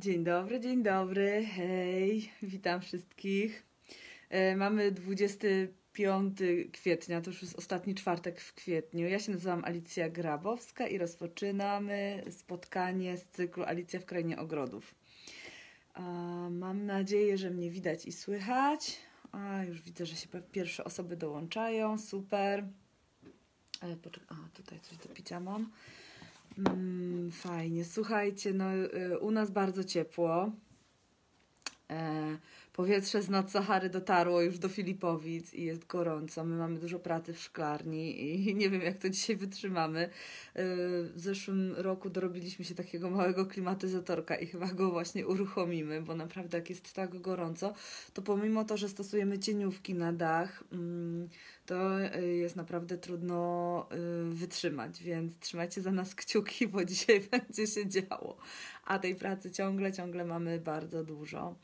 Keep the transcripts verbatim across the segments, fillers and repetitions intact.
Dzień dobry, dzień dobry, hej, witam wszystkich. E, mamy dwudziestego piątego kwietnia, to już jest ostatni czwartek w kwietniu. Ja się nazywam Alicja Grabowska i rozpoczynamy spotkanie z cyklu Alicja w Krainie Ogrodów. A, mam nadzieję, że mnie widać i słychać. A, już widzę, że się pierwsze osoby dołączają, super. E, poczekaj, a tutaj coś do picia mam. Mm, fajnie, słuchajcie, no y, u nas bardzo ciepło. E, powietrze z nad Sahary dotarło już do Filipowic i jest gorąco. My mamy dużo pracy w szklarni i nie wiem, jak to dzisiaj wytrzymamy. E, w zeszłym roku dorobiliśmy się takiego małego klimatyzatorka i chyba go właśnie uruchomimy, bo naprawdę jak jest tak gorąco, to pomimo to, że stosujemy cieniówki na dach, mm, to jest naprawdę trudno y, wytrzymać, więc trzymajcie za nas kciuki, bo dzisiaj będzie się działo. A tej pracy ciągle, ciągle mamy bardzo dużo.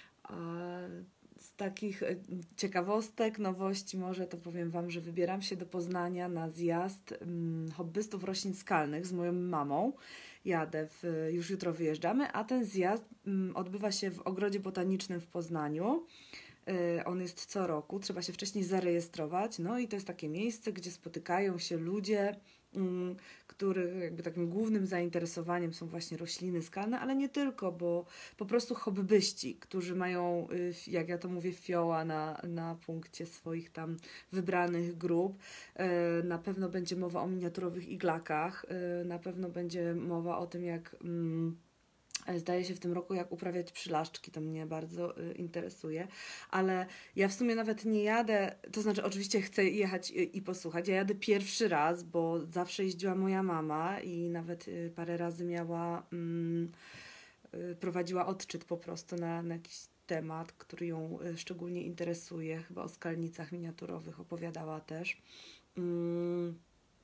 Z takich ciekawostek, nowości może to powiem Wam, że wybieram się do Poznania na zjazd um, hobbystów roślin skalnych z moją mamą. Jadę, w, już jutro wyjeżdżamy, a ten zjazd um, odbywa się w Ogrodzie Botanicznym w Poznaniu. On jest co roku, trzeba się wcześniej zarejestrować, no i to jest takie miejsce, gdzie spotykają się ludzie, których jakby takim głównym zainteresowaniem są właśnie rośliny skalne, ale nie tylko, bo po prostu hobbyści, którzy mają, jak ja to mówię, fioła na, na punkcie swoich tam wybranych grup. Na pewno będzie mowa o miniaturowych iglakach, na pewno będzie mowa o tym, jak... Zdaje się w tym roku, jak uprawiać przylaszczki, to mnie bardzo y, interesuje, ale ja w sumie nawet nie jadę, to znaczy oczywiście chcę jechać i, i posłuchać, ja jadę pierwszy raz, bo zawsze jeździła moja mama i nawet y, parę razy miała, mm, y, prowadziła odczyt po prostu na, na jakiś temat, który ją y, szczególnie interesuje, chyba o skalnicach miniaturowych opowiadała też. Mm.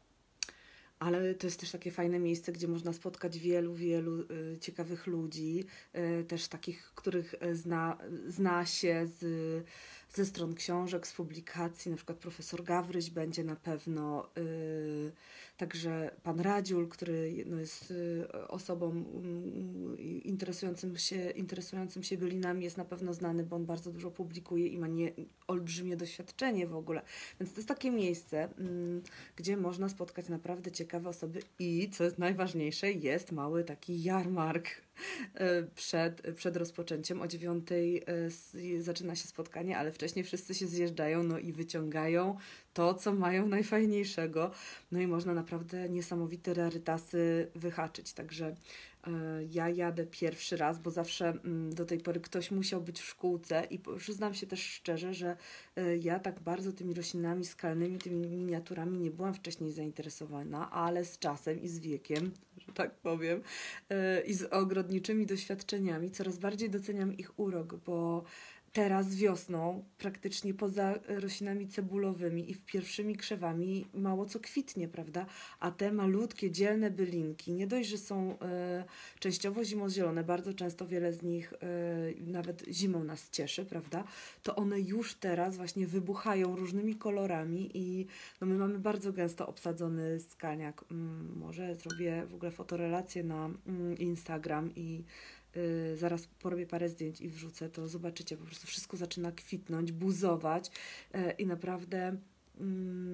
Ale to jest też takie fajne miejsce, gdzie można spotkać wielu, wielu y, ciekawych ludzi, y, też takich, których zna, zna się z, ze stron książek, z publikacji, na przykład profesor Gawryś będzie na pewno, y, także pan Radziul, który no, jest y, osobą y, interesującym się, interesującym się bylinami, jest na pewno znany, bo on bardzo dużo publikuje i ma nie, olbrzymie doświadczenie w ogóle. Więc to jest takie miejsce, y, gdzie można spotkać naprawdę ciekawe osoby i, co jest najważniejsze, jest mały taki jarmark przed, przed rozpoczęciem. O dziewiątej zaczyna się spotkanie, ale wcześniej wszyscy się zjeżdżają, no i wyciągają to, co mają najfajniejszego. No i można naprawdę niesamowite rarytasy wyhaczyć. Także ja jadę pierwszy raz, bo zawsze do tej pory ktoś musiał być w szkółce i przyznam się też szczerze, że ja tak bardzo tymi roślinami skalnymi, tymi miniaturami nie byłam wcześniej zainteresowana, ale z czasem i z wiekiem, że tak powiem, i z ogrodniczymi doświadczeniami coraz bardziej doceniam ich urok, bo teraz wiosną praktycznie poza roślinami cebulowymi i w pierwszymi krzewami mało co kwitnie, prawda? A te malutkie, dzielne bylinki, nie dość, że są e, częściowo zimozielone, bardzo często wiele z nich e, nawet zimą nas cieszy, prawda? To one już teraz właśnie wybuchają różnymi kolorami i no, my mamy bardzo gęsto obsadzony skalniak. Mm, może zrobię w ogóle fotorelację na mm, Instagram i Yy, zaraz porobię parę zdjęć i wrzucę, to zobaczycie, po prostu wszystko zaczyna kwitnąć, buzować yy, i naprawdę yy,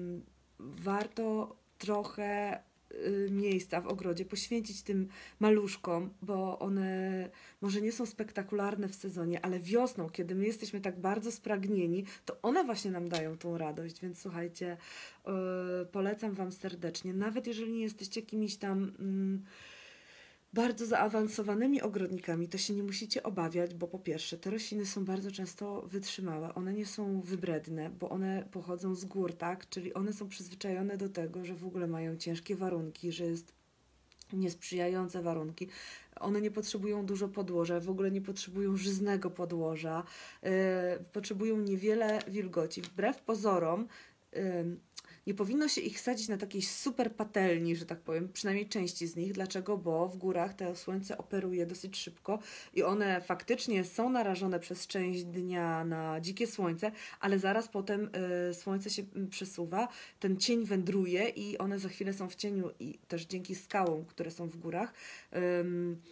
warto trochę yy, miejsca w ogrodzie poświęcić tym maluszkom, bo one może nie są spektakularne w sezonie, ale wiosną, kiedy my jesteśmy tak bardzo spragnieni, to one właśnie nam dają tą radość, więc słuchajcie, yy, polecam Wam serdecznie, nawet jeżeli nie jesteście jakimiś tam yy, bardzo zaawansowanymi ogrodnikami, to się nie musicie obawiać, bo po pierwsze, te rośliny są bardzo często wytrzymałe, one nie są wybredne, bo one pochodzą z gór, tak? Czyli one są przyzwyczajone do tego, że w ogóle mają ciężkie warunki, że jest niesprzyjające warunki. One nie potrzebują dużo podłoża, w ogóle nie potrzebują żyznego podłoża, yy, potrzebują niewiele wilgoci. Wbrew pozorom, yy, nie powinno się ich sadzić na takiej super patelni, że tak powiem, przynajmniej części z nich. Dlaczego? Bo w górach to słońce operuje dosyć szybko i one faktycznie są narażone przez część dnia na dzikie słońce, ale zaraz potem y, słońce się przesuwa, ten cień wędruje i one za chwilę są w cieniu i też dzięki skałom, które są w górach, y,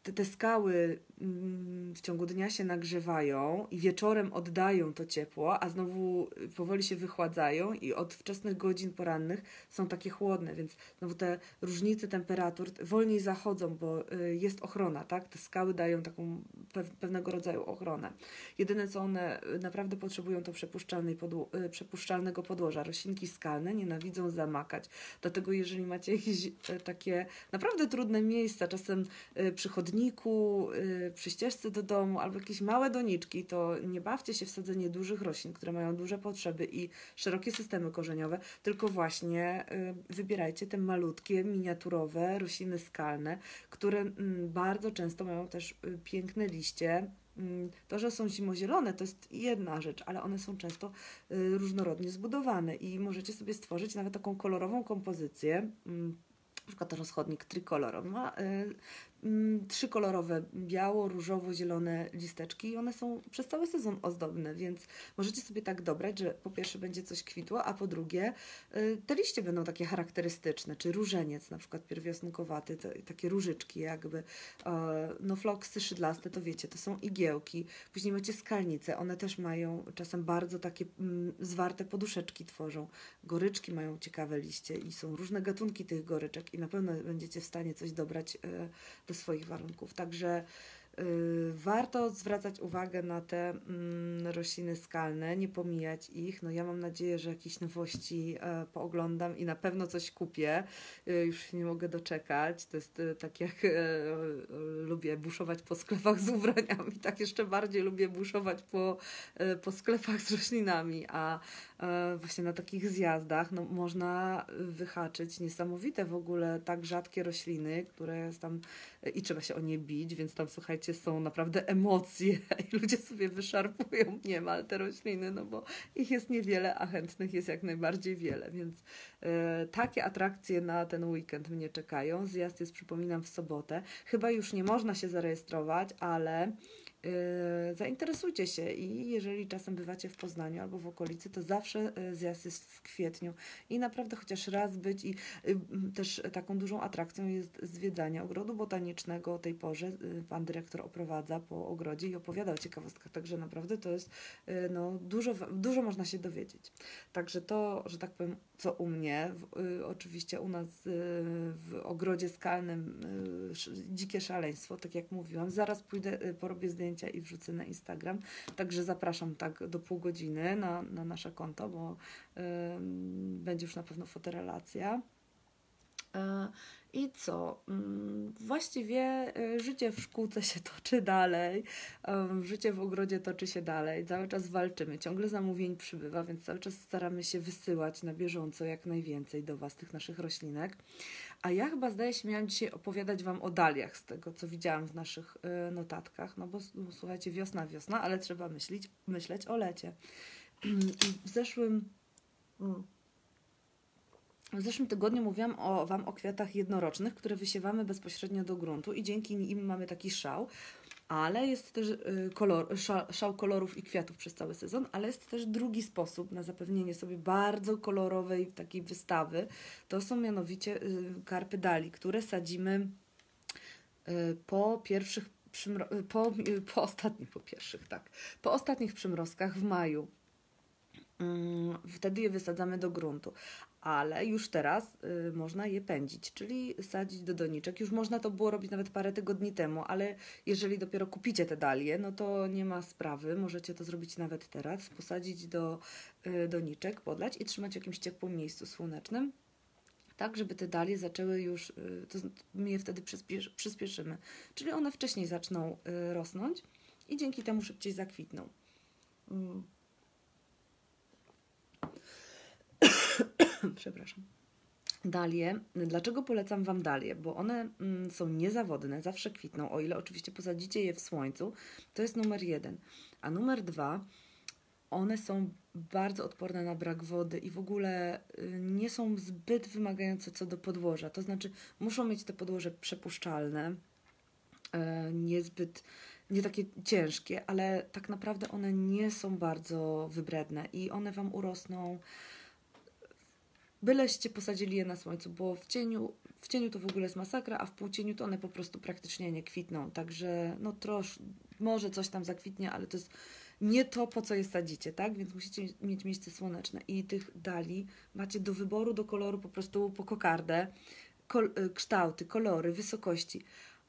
te, te skały mm, w ciągu dnia się nagrzewają i wieczorem oddają to ciepło, a znowu powoli się wychładzają i od wczesnych godzin porannych są takie chłodne, więc znowu te różnice temperatur wolniej zachodzą, bo y, jest ochrona, tak? Te skały dają taką pew, pewnego rodzaju ochronę. Jedyne, co one naprawdę potrzebują, to przepuszczalnej podło- y, przepuszczalnego podłoża. Roślinki skalne nienawidzą zamakać. Dlatego jeżeli macie jakieś y, takie naprawdę trudne miejsca, czasem y, przy chodniku, y, przy ścieżce do domu albo jakieś małe doniczki, to nie bawcie się w sadzenie dużych roślin, które mają duże potrzeby i szerokie systemy korzeniowe, tylko właśnie y, wybierajcie te malutkie, miniaturowe rośliny skalne, które mm, bardzo często mają też y, piękne liście. To, że są zimozielone, to jest jedna rzecz, ale one są często y, różnorodnie zbudowane i możecie sobie stworzyć nawet taką kolorową kompozycję. Na przykład rozchodnik tricolor. On ma y, y, trzy kolorowe, biało, różowo, zielone listeczki i one są przez cały sezon ozdobne, więc możecie sobie tak dobrać, że po pierwsze będzie coś kwitło, a po drugie y, te liście będą takie charakterystyczne, czy różeniec na przykład pierwiosnkowaty, te, takie różyczki jakby, y, no floksy szydlaste, to wiecie, to są igiełki, później macie skalnice, one też mają czasem bardzo takie mm, zwarte poduszeczki tworzą, goryczki mają ciekawe liście i są różne gatunki tych goryczek i na pewno będziecie w stanie coś dobrać y, do swoich warunków. Także y, warto zwracać uwagę na te mm, rośliny skalne, nie pomijać ich. No ja mam nadzieję, że jakieś nowości y, pooglądam i na pewno coś kupię. Y, już się nie mogę doczekać. To jest y, tak jak y, y, lubię buszować po sklepach z ubraniami, tak jeszcze bardziej lubię buszować po, y, po sklepach z roślinami, a y, właśnie na takich zjazdach no, można wyhaczyć niesamowite w ogóle tak rzadkie rośliny, które jest tam i trzeba się o nie bić, więc tam słuchajcie, są naprawdę emocje i ludzie sobie wyszarpują niemal te rośliny, no bo ich jest niewiele, a chętnych jest jak najbardziej wiele, więc e, takie atrakcje na ten weekend mnie czekają. Zjazd jest, przypominam, w sobotę. Chyba już nie można się zarejestrować, ale Yy, zainteresujcie się i jeżeli czasem bywacie w Poznaniu albo w okolicy, to zawsze yy, zjazd jest w kwietniu i naprawdę chociaż raz być i yy, też taką dużą atrakcją jest zwiedzanie ogrodu botanicznego o tej porze. Yy, pan dyrektor oprowadza po ogrodzie i opowiada o ciekawostkach, także naprawdę to jest yy, no, dużo, dużo można się dowiedzieć. Także to, że tak powiem, co u mnie, w, yy, oczywiście u nas yy, w ogrodzie skalnym yy, sz, dzikie szaleństwo, tak jak mówiłam, zaraz pójdę, yy, porobię zdjęcie i wrzucę na Instagram. Także zapraszam tak do pół godziny na, na nasze konto, bo y, będzie już na pewno fotorelacja. Y, I co? Y, właściwie y, życie w szkółce się toczy dalej, y, życie w ogrodzie toczy się dalej, cały czas walczymy, ciągle zamówień przybywa, więc cały czas staramy się wysyłać na bieżąco jak najwięcej do Was tych naszych roślinek. A ja chyba, zdaje się, miałam dzisiaj opowiadać Wam o daliach z tego, co widziałam w naszych y, notatkach. No bo, bo słuchajcie, wiosna, wiosna, ale trzeba myśleć, myśleć o lecie. I w zeszłym, w zeszłym tygodniu mówiłam o, Wam o kwiatach jednorocznych, które wysiewamy bezpośrednio do gruntu i dzięki nim mamy taki szał. Ale jest też kolor, szał kolorów i kwiatów przez cały sezon, ale jest też drugi sposób na zapewnienie sobie bardzo kolorowej takiej wystawy. To są mianowicie karpy dali, które sadzimy po pierwszych przymro- po, po ostatnich, po pierwszych, tak, po ostatnich przymrozkach w maju. Wtedy je wysadzamy do gruntu, ale już teraz y, można je pędzić, czyli sadzić do doniczek. Już można to było robić nawet parę tygodni temu, ale jeżeli dopiero kupicie te dalie, no to nie ma sprawy, możecie to zrobić nawet teraz, posadzić do y, doniczek, podlać i trzymać w jakimś ciepłym miejscu słonecznym, tak żeby te dalie zaczęły już, y, to my je wtedy przyspiesz, przyspieszymy, czyli one wcześniej zaczną y, rosnąć i dzięki temu szybciej zakwitną. Mm. Przepraszam. Dalie. Dlaczego polecam Wam dalie? Bo one mm, są niezawodne, zawsze kwitną, o ile oczywiście posadzicie je w słońcu. To jest numer jeden. A numer dwa, one są bardzo odporne na brak wody i w ogóle y, nie są zbyt wymagające co do podłoża. To znaczy muszą mieć te podłoże przepuszczalne, y, niezbyt, nie takie ciężkie, ale tak naprawdę one nie są bardzo wybredne i one Wam urosną byleście posadzili je na słońcu, bo w cieniu, w cieniu to w ogóle jest masakra, a w półcieniu to one po prostu praktycznie nie kwitną. Także no trosz, może coś tam zakwitnie, ale to jest nie to, po co je sadzicie, tak? Więc musicie mieć miejsce słoneczne. I tych dali macie do wyboru, do koloru po prostu po kokardę, kol, kształty, kolory, wysokości.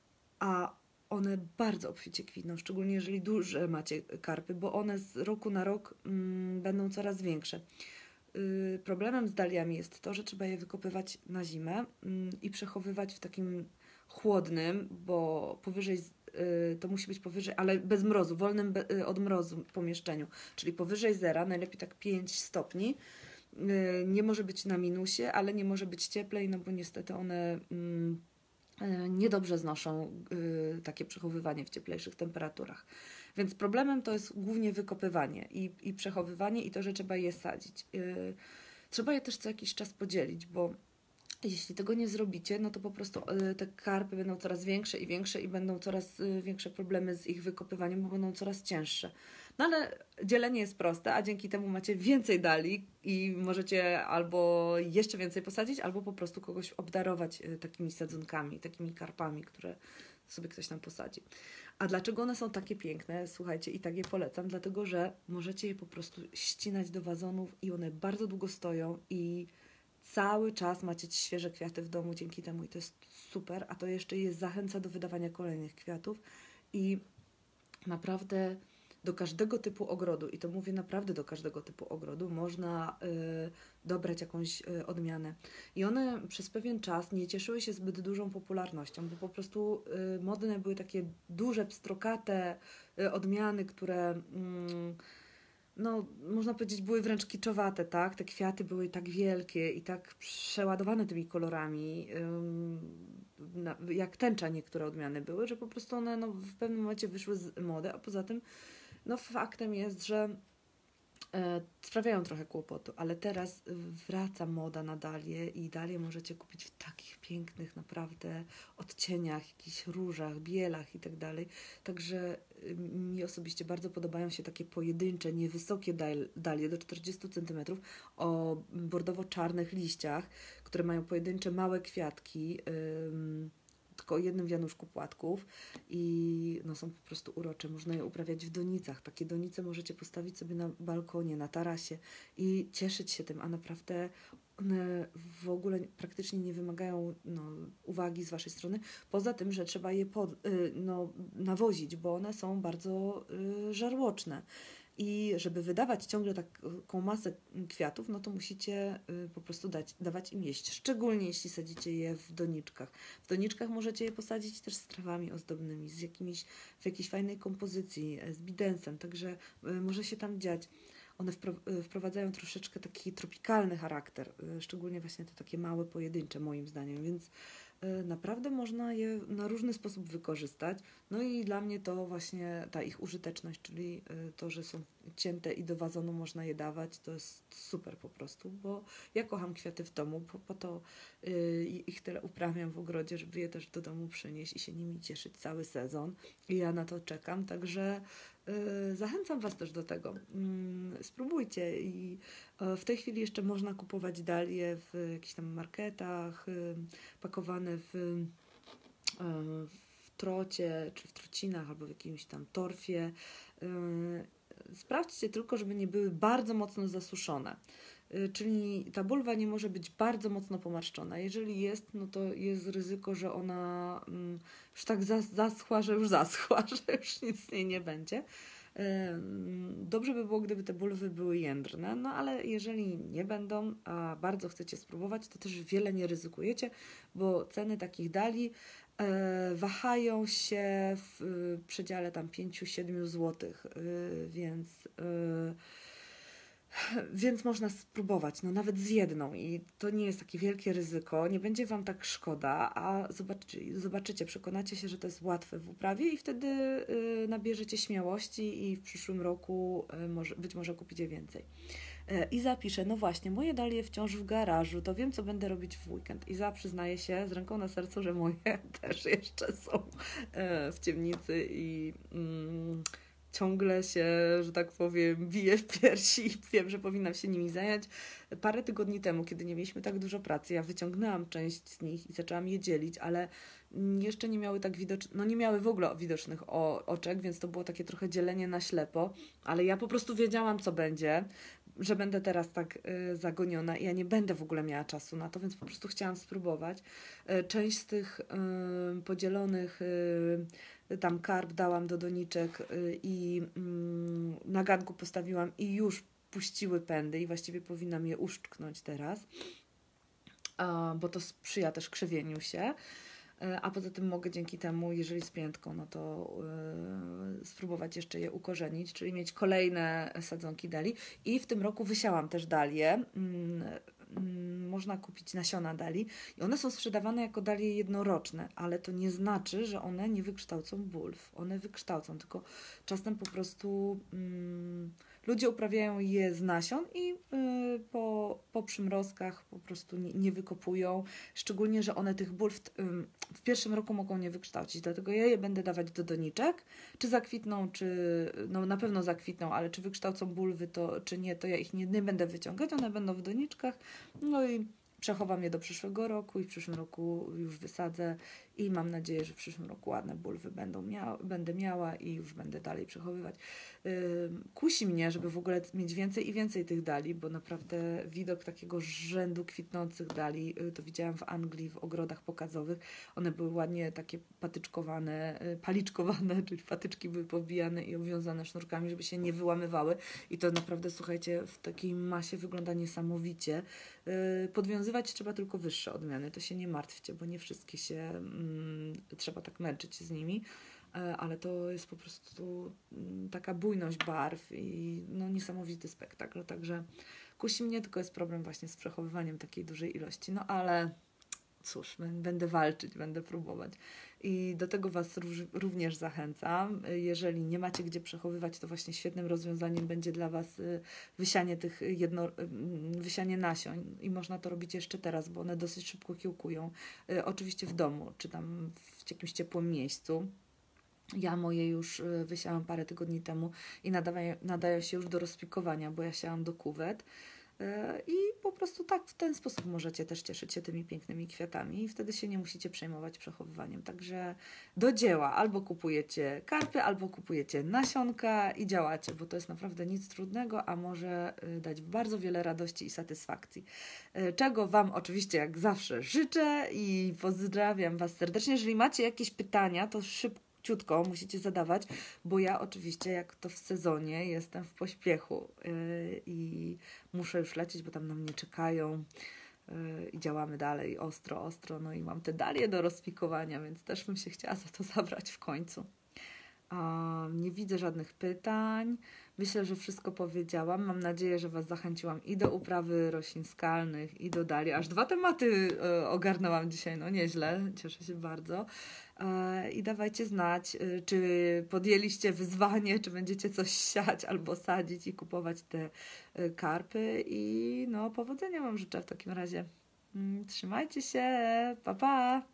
A one bardzo obficie kwitną, szczególnie jeżeli duże macie karpy, bo one z roku na rok mm, będą coraz większe. Yy, problemem z daliami jest to, że trzeba je wykopywać na zimę yy, i przechowywać w takim chłodnym, bo powyżej, yy, to musi być powyżej, ale bez mrozu, wolnym be, yy, od mrozu pomieszczeniu, czyli powyżej zera, najlepiej tak pięć stopni. Yy, nie może być na minusie, ale nie może być cieplej, no bo niestety one yy, yy, niedobrze znoszą yy, takie przechowywanie w cieplejszych temperaturach. Więc problemem to jest głównie wykopywanie i, i przechowywanie i to, że trzeba je sadzić. Yy, trzeba je też co jakiś czas podzielić, bo jeśli tego nie zrobicie, no to po prostu yy, te karpy będą coraz większe i większe i będą coraz yy, większe problemy z ich wykopywaniem, bo będą coraz cięższe. No ale dzielenie jest proste, a dzięki temu macie więcej dali i możecie albo jeszcze więcej posadzić, albo po prostu kogoś obdarować yy, takimi sadzonkami, takimi karpami, które sobie ktoś tam posadzi. A dlaczego one są takie piękne? Słuchajcie, i tak je polecam, dlatego że możecie je po prostu ścinać do wazonów i one bardzo długo stoją i cały czas macie świeże kwiaty w domu dzięki temu i to jest super, a to jeszcze je zachęca do wydawania kolejnych kwiatów i naprawdę do każdego typu ogrodu, i to mówię naprawdę do każdego typu ogrodu, można y, dobrać jakąś y, odmianę. I one przez pewien czas nie cieszyły się zbyt dużą popularnością, bo po prostu y, modne były takie duże, pstrokate y, odmiany, które mm, no, można powiedzieć, były wręcz kiczowate, tak? Te kwiaty były tak wielkie i tak przeładowane tymi kolorami, ym, na, jak tęcza niektóre odmiany były, że po prostu one no, w pewnym momencie wyszły z mody, a poza tym no faktem jest, że e, sprawiają trochę kłopotu, ale teraz wraca moda na dalie i dalie możecie kupić w takich pięknych naprawdę odcieniach, jakichś różach, bielach i tak dalej. Także y, mi osobiście bardzo podobają się takie pojedyncze, niewysokie dalie do czterdziestu centymetrów o bordowo-czarnych liściach, które mają pojedyncze małe kwiatki, ym, tylko o jednym wianuszku płatków i no, są po prostu urocze. Można je uprawiać w donicach. Takie donice możecie postawić sobie na balkonie, na tarasie i cieszyć się tym, a naprawdę one w ogóle praktycznie nie wymagają no, uwagi z waszej strony, poza tym, że trzeba je pod, y, no, nawozić, bo one są bardzo y, żarłoczne. I żeby wydawać ciągle taką masę kwiatów, no to musicie y, po prostu dać, dawać im jeść. Szczególnie jeśli sadzicie je w doniczkach. W doniczkach możecie je posadzić też z trawami ozdobnymi, z jakimiś, w jakiejś fajnej kompozycji, z bidensem, także y, może się tam dziać. One wpro- y, wprowadzają troszeczkę taki tropikalny charakter, y, szczególnie właśnie te takie małe, pojedyncze moim zdaniem, więc y, naprawdę można je na różny sposób wykorzystać. No i dla mnie to właśnie ta ich użyteczność, czyli y, to, że są cięte i do wazonu można je dawać, to jest super po prostu, bo ja kocham kwiaty w domu, po, po to y, ich tyle uprawiam w ogrodzie, żeby je też do domu przynieść i się nimi cieszyć cały sezon. I ja na to czekam, także y, zachęcam Was też do tego. Y, spróbujcie i y, w tej chwili jeszcze można kupować dalie w jakichś tam marketach, y, pakowane w, y, w trocie, czy w trocinach, albo w jakimś tam torfie. Y, sprawdźcie tylko, żeby nie były bardzo mocno zasuszone. Y, czyli ta bulwa nie może być bardzo mocno pomarszczona. Jeżeli jest, no to jest ryzyko, że ona mm, już tak zas- zaschła, że już zaschła, że już nic z niej nie będzie. Dobrze by było, gdyby te bulwy były jędrne, no ale jeżeli nie będą, a bardzo chcecie spróbować, to też wiele nie ryzykujecie, bo ceny takich dali e, wahają się w e, przedziale tam pięć do siedmiu złotych, e, więc e, więc można spróbować, no nawet z jedną i to nie jest takie wielkie ryzyko, nie będzie Wam tak szkoda, a zobaczy, zobaczycie, przekonacie się, że to jest łatwe w uprawie i wtedy y, nabierzecie śmiałości i w przyszłym roku y, może, być może kupicie więcej. Y, Iza pisze, no właśnie, moje dalie wciąż w garażu, to wiem, co będę robić w weekend. Iza przyznaje się z ręką na sercu, że moje też jeszcze są y, w ciemnicy i... Mm, ciągle się, że tak powiem, bije w piersi i wiem, że powinnam się nimi zająć. Parę tygodni temu, kiedy nie mieliśmy tak dużo pracy, ja wyciągnęłam część z nich i zaczęłam je dzielić, ale jeszcze nie miały tak widocznych, no nie miały w ogóle widocznych o, oczek, więc to było takie trochę dzielenie na ślepo, ale ja po prostu wiedziałam, co będzie, że będę teraz tak y, zagoniona i ja nie będę w ogóle miała czasu na to, więc po prostu chciałam spróbować. Y, część z tych y, podzielonych y, tam karp dałam do doniczek y, i y, na garnku postawiłam i już puściły pędy i właściwie powinnam je uszczknąć teraz, y, bo to sprzyja też krzewieniu się. A poza tym mogę dzięki temu, jeżeli z piętką, no to yy, spróbować jeszcze je ukorzenić, czyli mieć kolejne sadzonki dali. I w tym roku wysiałam też dalie. Yy, yy, można kupić nasiona dali i one są sprzedawane jako dalie jednoroczne, ale to nie znaczy, że one nie wykształcą bulw. One wykształcą, tylko czasem po prostu yy, ludzie uprawiają je z nasion i yy, po, po przymrozkach po prostu nie, nie wykopują. Szczególnie, że one tych bulw yy, w pierwszym roku mogą nie wykształcić, dlatego ja je będę dawać do doniczek. Czy zakwitną, czy no na pewno zakwitną, ale czy wykształcą bulwy, to czy nie, to ja ich nie, nie będę wyciągać, one będą w doniczkach. No i przechowam je do przyszłego roku i w przyszłym roku już wysadzę i mam nadzieję, że w przyszłym roku ładne bulwy będą mia będę miała i już będę dalej przechowywać. Yy, kusi mnie, żeby w ogóle mieć więcej i więcej tych dali, bo naprawdę widok takiego rzędu kwitnących dali yy, to widziałam w Anglii w ogrodach pokazowych. One były ładnie takie patyczkowane, yy, paliczkowane, czyli patyczki były powbijane i obwiązane sznurkami, żeby się nie wyłamywały i to naprawdę, słuchajcie, w takiej masie wygląda niesamowicie. Yy, podwiązywać trzeba tylko wyższe odmiany, to się nie martwcie, bo nie wszystkie się mm, trzeba tak męczyć z nimi, yy, ale to jest po prostu yy, taka bujność barw i no, niesamowity spektakl, także kusi mnie, tylko jest problem właśnie z przechowywaniem takiej dużej ilości, no ale cóż, będę walczyć, będę próbować. I do tego Was również zachęcam. Jeżeli nie macie gdzie przechowywać, to właśnie świetnym rozwiązaniem będzie dla Was wysianie tych jedno, wysianie nasion i można to robić jeszcze teraz, bo one dosyć szybko kiełkują. Oczywiście w domu, czy tam w jakimś ciepłym miejscu. Ja moje już wysiałam parę tygodni temu i nadawają, nadają się już do rozpikowania, bo ja siałam do kuwet. I po prostu tak w ten sposób możecie też cieszyć się tymi pięknymi kwiatami i wtedy się nie musicie przejmować przechowywaniem. Także do dzieła. Albo kupujecie karpy, albo kupujecie nasionka i działacie, bo to jest naprawdę nic trudnego, a może dać bardzo wiele radości i satysfakcji. Czego Wam oczywiście jak zawsze życzę i pozdrawiam Was serdecznie. Jeżeli macie jakieś pytania, to szybko ciutko musicie zadawać, bo ja oczywiście jak to w sezonie jestem w pośpiechu yy, i muszę już lecieć, bo tam na mnie czekają yy, i działamy dalej ostro, ostro, no i mam te dalie do rozpikowania, więc też bym się chciała za to zabrać w końcu. Um, nie widzę żadnych pytań. Myślę, że wszystko powiedziałam. Mam nadzieję, że Was zachęciłam i do uprawy roślin skalnych, i do dali. Aż dwa tematy y, ogarnęłam dzisiaj, no nieźle. Cieszę się bardzo. Y, I dawajcie znać, y, czy podjęliście wyzwanie, czy będziecie coś siać albo sadzić i kupować te y, karpy. I no powodzenia Wam życzę w takim razie. Y, trzymajcie się. Pa, pa!